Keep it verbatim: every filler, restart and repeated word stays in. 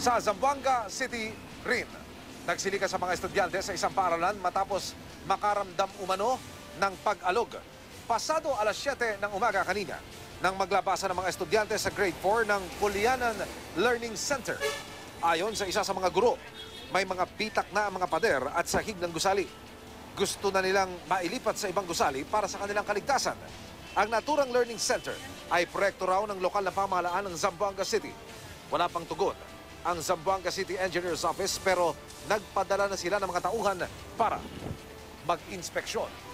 Sa Zamboanga City rin, nagsilikas sa mga estudyante sa isang paaralan matapos makaramdam umano ng pag-alog. Pasado alas siyete ng umaga kanina, nang maglabasa ng mga estudyante sa grade four ng Pulianan Learning Center. Ayon sa isa sa mga guro, may mga pitak na ang mga pader at sahig ng gusali. Gusto na nilang mailipat sa ibang gusali para sa kanilang kaligtasan. Ang naturang learning center ay proyekto raw ng lokal na pamahalaan ng Zamboanga City. Wala pang tugon ang Zamboanga City Engineer's Office pero nagpadala na sila ng mga tauhan para mag-inspeksyon.